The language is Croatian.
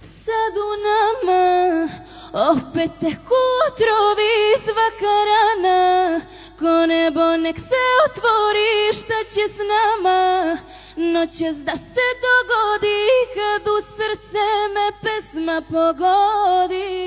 Sad u nama opet tek utrovi svaka rana, ko nebo nek se otvori, šta će s nama noćas da se dogodi, kad u srce me pesma pogodi.